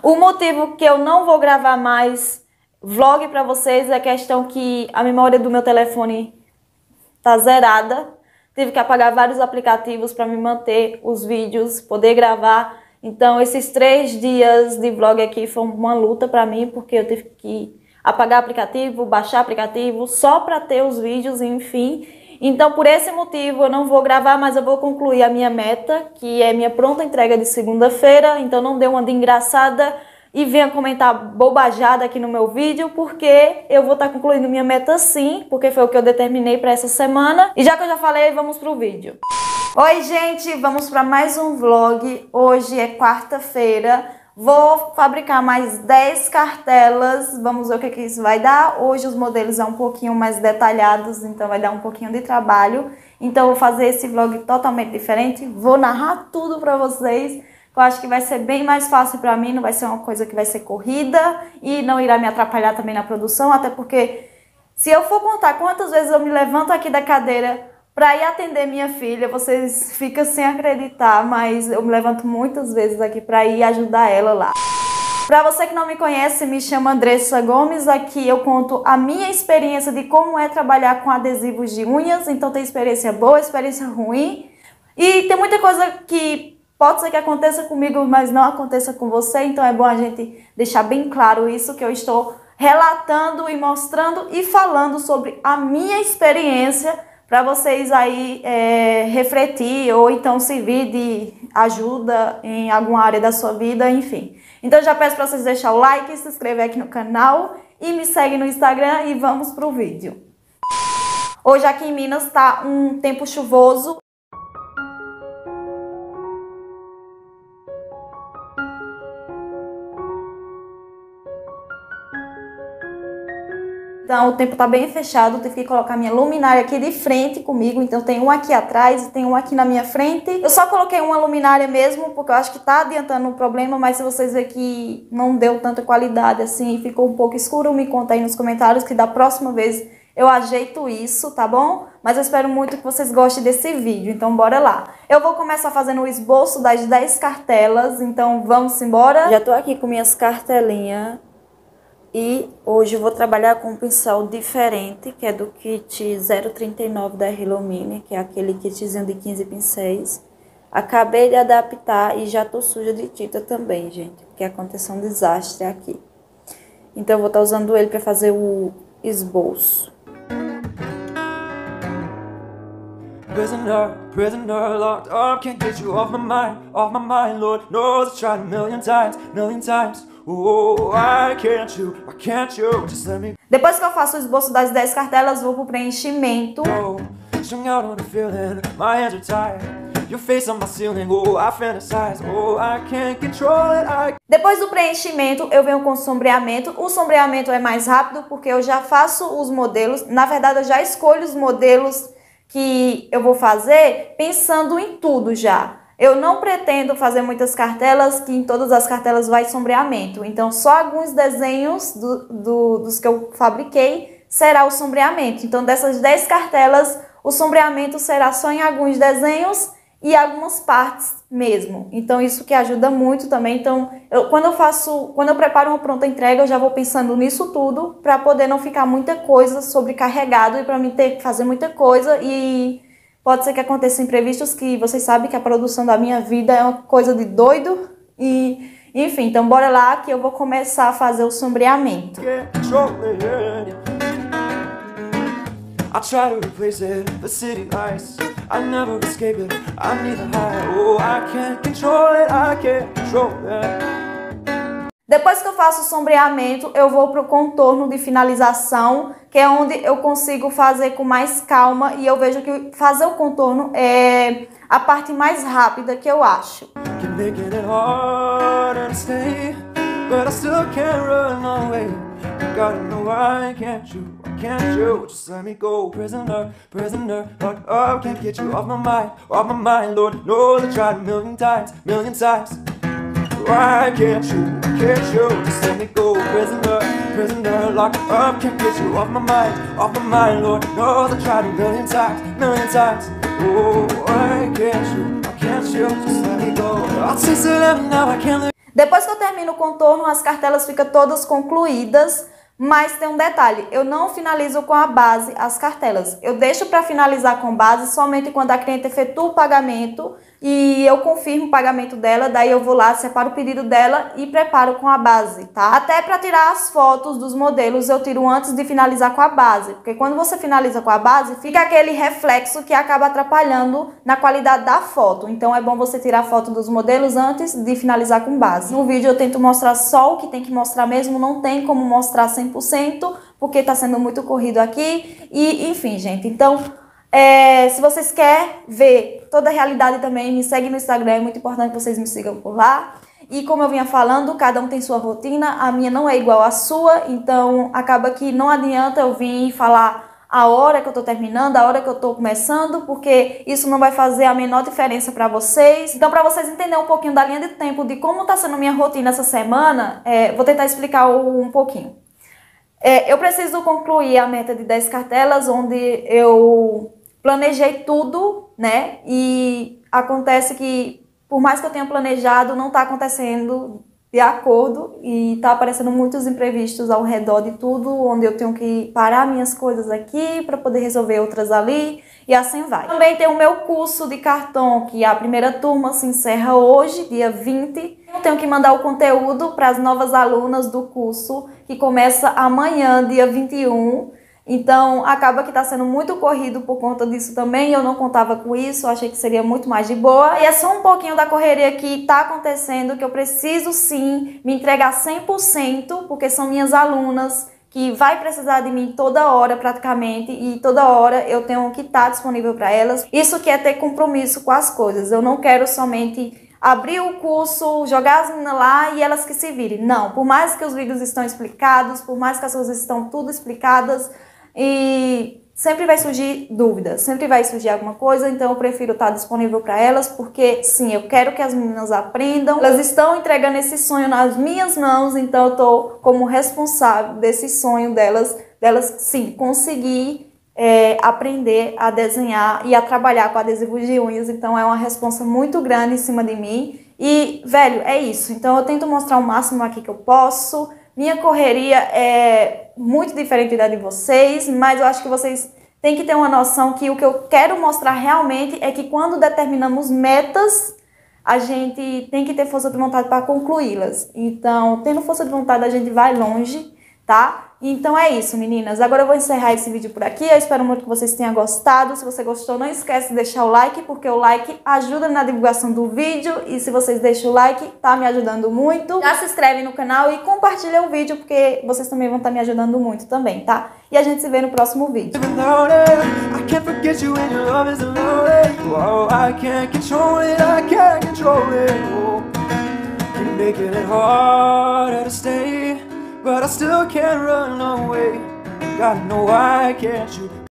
O motivo que eu não vou gravar mais vlog pra vocês é a questão que a memória do meu telefone tá zerada. Tive que apagar vários aplicativos para me manter os vídeos, poder gravar. Então esses 3 dias de vlog aqui foi uma luta pra mim, porque eu tive que apagar aplicativo, baixar aplicativo, só para ter os vídeos, enfim. Então por esse motivo eu não vou gravar, mas eu vou concluir a minha meta, que é minha pronta entrega de segunda-feira. Então não dê uma de engraçada e venha comentar bobajada aqui no meu vídeo, porque eu vou estar concluindo minha meta sim, porque foi o que eu determinei para essa semana. E já que eu já falei, vamos pro vídeo. Oi gente, vamos para mais um vlog. Hoje é quarta-feira. Vou fabricar mais 10 cartelas, vamos ver o que isso vai dar. Hoje os modelos são um pouquinho mais detalhados, então vai dar um pouquinho de trabalho. Então eu vou fazer esse vlog totalmente diferente, vou narrar tudo pra vocês. Eu acho que vai ser bem mais fácil pra mim, não vai ser uma coisa que vai ser corrida e não irá me atrapalhar também na produção, até porque se eu for contar quantas vezes eu me levanto aqui da cadeira para ir atender minha filha, vocês ficam sem acreditar, mas eu me levanto muitas vezes aqui para ir ajudar ela lá. Para você que não me conhece, me chamo Andressa Gomes, aqui eu conto a minha experiência de como é trabalhar com adesivos de unhas, então tem experiência boa, experiência ruim, e tem muita coisa que pode ser que aconteça comigo, mas não aconteça com você, então é bom a gente deixar bem claro isso, que eu estou relatando e mostrando e falando sobre a minha experiência, para vocês aí refletir ou então servir de ajuda em alguma área da sua vida, enfim. Então já peço para vocês deixar o like, se inscrever aqui no canal e me segue no Instagram e vamos pro vídeo. Hoje aqui em Minas está um tempo chuvoso. Então o tempo tá bem fechado, eu tive que colocar minha luminária aqui de frente comigo, então tem um aqui atrás e tem um aqui na minha frente. Eu só coloquei uma luminária mesmo, porque eu acho que tá adiantando o problema, mas se vocês verem que não deu tanta qualidade assim, ficou um pouco escuro, me conta aí nos comentários que da próxima vez eu ajeito isso, tá bom? Mas eu espero muito que vocês gostem desse vídeo, então bora lá. Eu vou começar fazendo o esboço das 10 cartelas, então vamos embora. Já tô aqui com minhas cartelinhas. E hoje eu vou trabalhar com um pincel diferente, que é do kit 039 da Hello Mini, que é aquele kitzinho de 15 pincéis. Acabei de adaptar e já tô suja de tinta também, gente, porque aconteceu um desastre aqui. Então eu vou estar usando ele para fazer o esboço. Prisoner, prisoner, locked up, can't get you off my mind, Lord knows I tried a million times. Oh, I can't you, just let me. Depois que eu faço o esboço das 10 cartelas, vou pro preenchimento. Swing out on the feeling, my hands are tired. Your face on my ceiling, oh, I fantasize, oh, I can't control it. Depois do preenchimento, eu venho com o sombreamento. O sombreamento é mais rápido porque eu já faço os modelos. Na verdade, eu já escolho os modelos que eu vou fazer pensando em tudo já. Eu não pretendo fazer muitas cartelas, que em todas as cartelas vai sombreamento. Então, só alguns desenhos dos que eu fabriquei será o sombreamento. Então, dessas 10 cartelas, o sombreamento será só em alguns desenhos e algumas partes mesmo. Então, isso que ajuda muito também. Então, quando eu preparo uma pronta entrega, eu já vou pensando nisso tudo, para poder não ficar muita coisa sobrecarregado e para mim ter que fazer muita coisa e pode ser que aconteça imprevistos, que vocês sabem que a produção da minha vida é uma coisa de doido. E, enfim, então bora lá que eu vou começar a fazer o sombreamento. I try to replace it, the city lights, I never escape it, I need a high. Oh, I can't control it. Depois que eu faço o sombreamento, eu vou pro contorno de finalização, que é onde eu consigo fazer com mais calma e eu vejo que fazer o contorno é a parte mais rápida que eu acho. Just let me go, prisoner, locked up, can't get you off my mind, Lord knows I tried a million times. Why can't you, just let me go, prisoner, locked up, can't get you off my mind, Lord knows I tried a million times. Oh, why can't you, just let me go. I'll taste it now, I can't live. Depois que eu termino o contorno, as cartelas ficam todas concluídas, mas tem um detalhe, eu não finalizo com a base as cartelas. Eu deixo para finalizar com base somente quando a cliente efetua o pagamento e eu confirmo o pagamento dela, daí eu vou lá, separo o pedido dela e preparo com a base, tá? Até para tirar as fotos dos modelos eu tiro antes de finalizar com a base, porque quando você finaliza com a base, fica aquele reflexo que acaba atrapalhando na qualidade da foto. Então é bom você tirar a foto dos modelos antes de finalizar com base. No vídeo eu tento mostrar só o que tem que mostrar mesmo, não tem como mostrar 100%, porque tá sendo muito corrido aqui e enfim, gente, então... se vocês querem ver toda a realidade também, me segue no Instagram, é muito importante que vocês me sigam por lá. E como eu vinha falando, cada um tem sua rotina, a minha não é igual à sua, então acaba que não adianta eu vir falar a hora que eu tô terminando, a hora que eu tô começando, porque isso não vai fazer a menor diferença para vocês. Então, para vocês entenderem um pouquinho da linha de tempo, de como tá sendo minha rotina essa semana, vou tentar explicar um pouquinho. Eu preciso concluir a meta de 10 cartelas, onde eu planejei tudo, né? E acontece que, por mais que eu tenha planejado, não tá acontecendo de acordo e tá aparecendo muitos imprevistos ao redor de tudo, onde eu tenho que parar minhas coisas aqui para poder resolver outras ali e assim vai. Também tem o meu curso de cartão, que a primeira turma se encerra hoje, dia 20. Eu tenho que mandar o conteúdo para as novas alunas do curso, que começa amanhã, dia 21. Então, acaba que tá sendo muito corrido por conta disso também, eu não contava com isso, eu achei que seria muito mais de boa. E é só um pouquinho da correria que tá acontecendo, que eu preciso sim me entregar 100%, porque são minhas alunas, que vai precisar de mim toda hora praticamente, e toda hora eu tenho que estar disponível para elas. Isso que é ter compromisso com as coisas, eu não quero somente... abrir o curso, jogar as meninas lá e elas que se virem. Não, por mais que os vídeos estão explicados, por mais que as coisas estão tudo explicadas, e sempre vai surgir dúvidas, sempre vai surgir alguma coisa, então eu prefiro estar disponível para elas, porque sim, eu quero que as meninas aprendam, elas estão entregando esse sonho nas minhas mãos, então eu tô como responsável desse sonho delas sim, conseguir aprender a desenhar e a trabalhar com adesivos de unhas, então é uma responsa muito grande em cima de mim. E, velho, é isso. Então eu tento mostrar o máximo aqui que eu posso. Minha correria é muito diferente da de vocês, mas eu acho que vocês têm que ter uma noção que o que eu quero mostrar realmente é que quando determinamos metas, a gente tem que ter força de vontade para concluí-las. Então, tendo força de vontade, a gente vai longe, tá? Então é isso, meninas. Agora eu vou encerrar esse vídeo por aqui. Eu espero muito que vocês tenham gostado. Se você gostou, não esquece de deixar o like, porque o like ajuda na divulgação do vídeo. E se vocês deixam o like, tá me ajudando muito. Já se inscreve no canal e compartilha o vídeo, porque vocês também vão estar me ajudando muito também, tá? E a gente se vê no próximo vídeo. But I still can't run away. Gotta know why can't you?